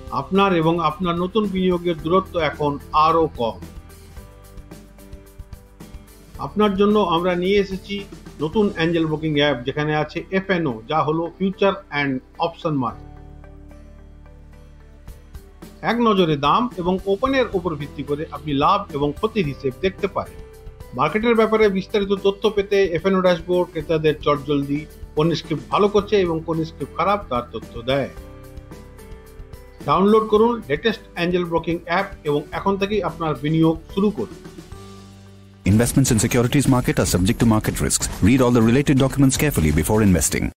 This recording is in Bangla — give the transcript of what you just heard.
আপনার এবং আপনার নতুন বিনিয়োগের দূরত্ব এখন আরও কম। আপনার জন্য আমরা নিয়ে এসেছি নতুন অ্যাঞ্জেল ব্রোকিং অ্যাপ, যেখানে আছে এফএনও, যা হলো ফিউচার অ্যান্ড অপশন মার্কেট। এক নজরে দাম এবং ওপেনের উপর ভিত্তি করে আপনি লাভ এবং ক্ষতির হিসেব দেখতে পারেন। মার্কেটের ব্যাপারে বিস্তারিত তথ্য পেতে এফএনও ড্যাশবোর্ড ক্রেতাদের চটজলদি কোন স্ক্রিপ্ট ভালো করছে এবং কোন স্ক্রিপ্ট খারাপ তার তথ্য দেয়। ডাউনলোড করুন লেটেস্ট অ্যাঞ্জেল ব্রোকিং অ্যাপ এবং এখন থেকেই আপনার বিনিয়োগ শুরু করুন। Investments in securities market are subject to market risks. Read all the related documents carefully before investing.